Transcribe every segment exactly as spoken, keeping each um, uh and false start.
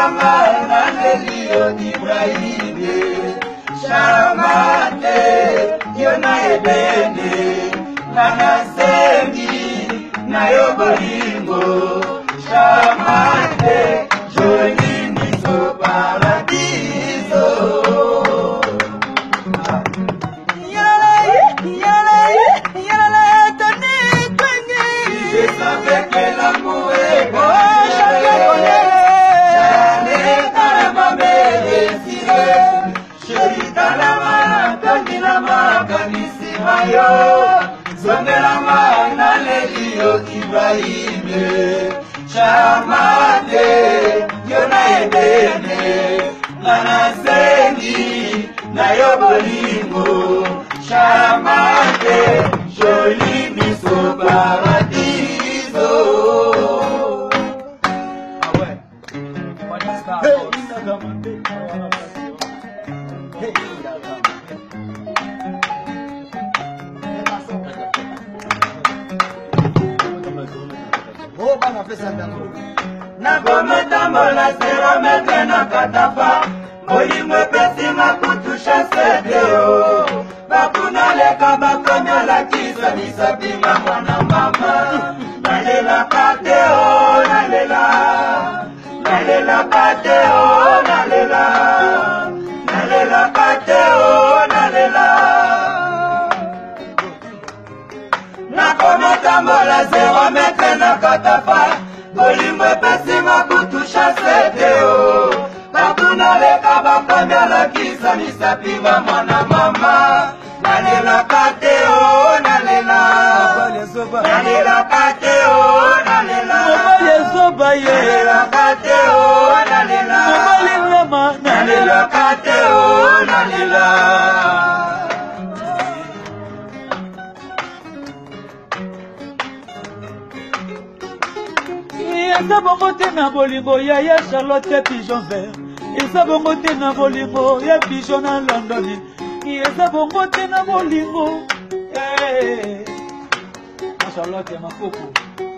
Sombelanga Nalelio Ibrahime Shamate Yona Ebene Nanasengi Nayobolingo Shamate Joli Miso Paradiso Sombelanga Nalelio Ibrahime Shamate Yona Ebene Nanasengi Nayobolingo Shamate Joli Miso Paradiso. Ah ouais. Nakomotambola zero metre na katafa Molimwe pesi makutusha sedeo Bakuna leka bakomya la kisa Nisabima mwana mama Nalela kateo nalela Nalela kateo nalela Nalela kateo nalela Nakomotambola zero metre na katafa Molimwe pesi makutusha sedeo Bakuna leka bakomya la kisa Nisapima mwana mama Nalela kateo nalela Nalela kateo nalela Nalela kateo nalela Nalela kateo nalela. Eza bongo te na bolingo ya ya Charlotte Pigeon Vert. Eza bongo te na bolingo ya Pigeon na London. Eza bongo te na bolingo eh na Charlotte makoko.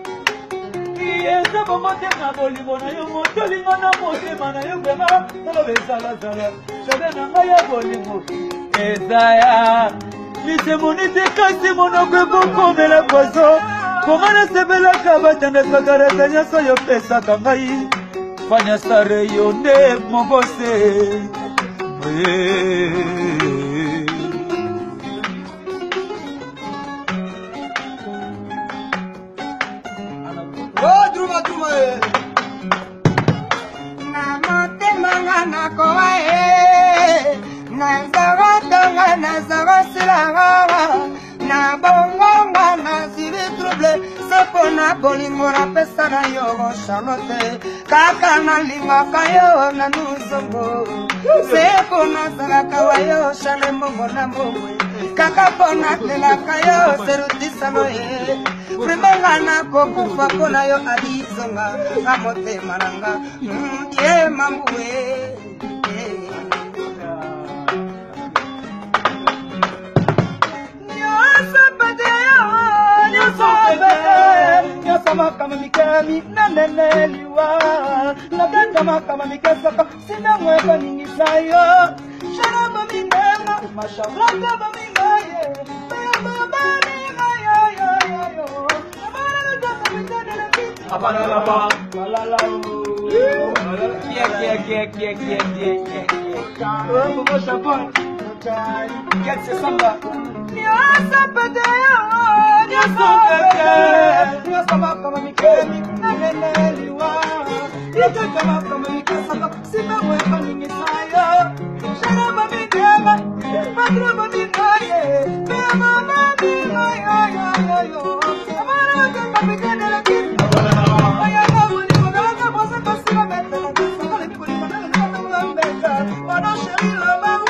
Eza bongo te na bolingo na yo motolingo na motema na yo bema tolo bezala zala. Chade na nga ya bolingo eza ya Lise monite kasi monokwe boko mela pozo. Komana sebela kabatanda sagarata nyaso yo pesa kangai Fanya sare yo ne mogose Oh, druma druma Na motema nga na koa e Na zara tonga na zara silanga Na bongonga na ziri trouble Sepo na bolingo na pesa na yo Charlotte Kaka na lingaka yo na nuzongo Sepo na zaraka wa yo Chale mongo na mongwe Kaka pona telaka yo Serutisa no ye Primenga na kokufa pona yo adizonga Kamote maranga Ye mambuwe Nyasama kama mikami naneneliwa Naganda makama mikasaka Sina mweba ningi sayo Sharaba minema Masharaka ba mingaye Baba ba mingaye yo yo yo Amara naganda mitadele kiti Abana laba Walala Kia kia kia kia kia kia kia Momo Shabon Get se samba Nyasa padeo Nyasa padeo Nyasa makama mikemi Naneneliwa Nyasa makama mikasaka Sina mweba ningi sayo Sharaba minema Madraba mingaye Bema mingaye yo yo yo Amara naganda mitadele kiti Ayana muni Magana Bosa Kasima Betela Sakale mikuli Magana Magana Mbeta Wano sheri lama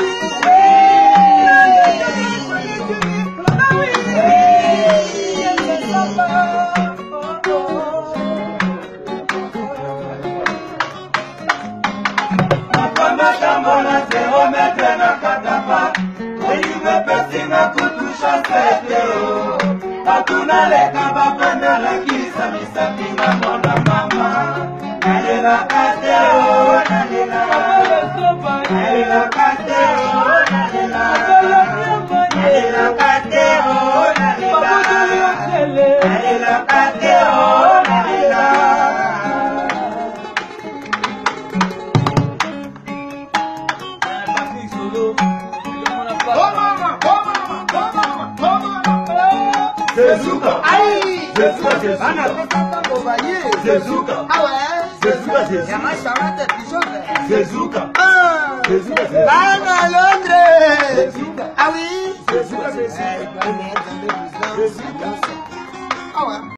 Nakamona zero metre na katapa Molimwe pesi na kutusha sedeo Hatuna leka bapenda la kisa Misapima mwana mama Nale Zezuka. Aïe. Zezuka, Zezuka. On a fait ça tant qu'on va y aller. Zezuka. Ah ouais. Zezuka, Zezuka. Il y a ma charrette de pigeon. Zezuka. Ah. Zezuka, Zezuka. Ah non, Londres. Zezuka. Ah oui. Zezuka, Zezuka. Zezuka. Ah ouais.